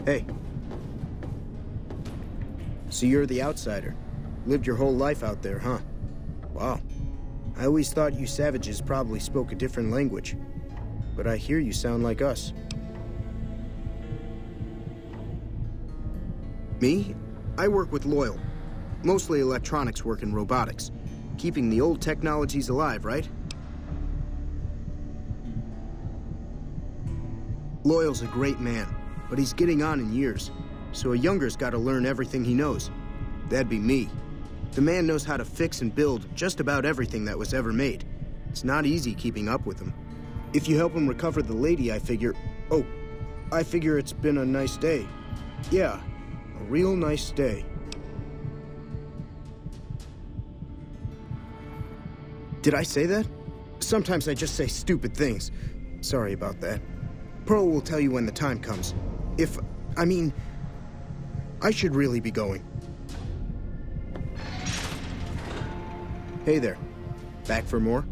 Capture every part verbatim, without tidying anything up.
Hey. So you're the outsider. Lived your whole life out there, huh? Wow. I always thought you savages probably spoke a different language. But I hear you sound like us. Me? I work with Loyal. Mostly electronics work and robotics. Keeping the old technologies alive, right? Loyal's a great man, but he's getting on in years. So a younger's gotta learn everything he knows. That'd be me. The man knows how to fix and build just about everything that was ever made. It's not easy keeping up with him. If you help him recover the lady, I figure... Oh, I figure it's been a nice day. Yeah, a real nice day. Did I say that? Sometimes I just say stupid things. Sorry about that. Pearl will tell you when the time comes. If... I mean... I should really be going. Hey there. Back for more?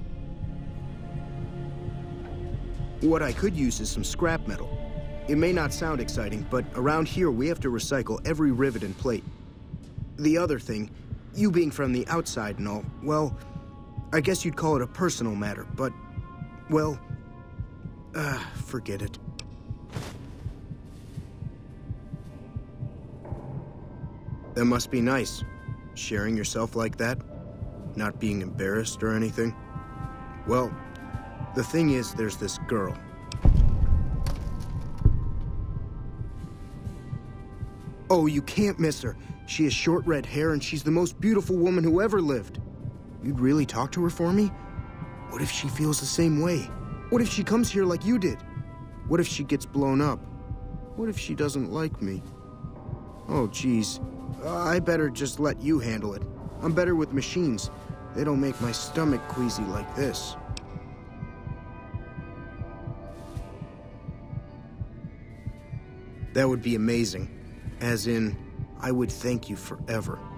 What I could use is some scrap metal. It may not sound exciting, but around here we have to recycle every rivet and plate. The other thing, you being from the outside and all, well, I guess you'd call it a personal matter, but, well, uh, forget it. That must be nice, sharing yourself like that, not being embarrassed or anything. Well, the thing is, there's this girl. Oh, you can't miss her. She has short red hair and she's the most beautiful woman who ever lived. You'd really talk to her for me? What if she feels the same way? What if she comes here like you did? What if she gets blown up? What if she doesn't like me? Oh, geez. Uh, I better just let you handle it. I'm better with machines. They don't make my stomach queasy like this. That would be amazing. As in, I would thank you forever.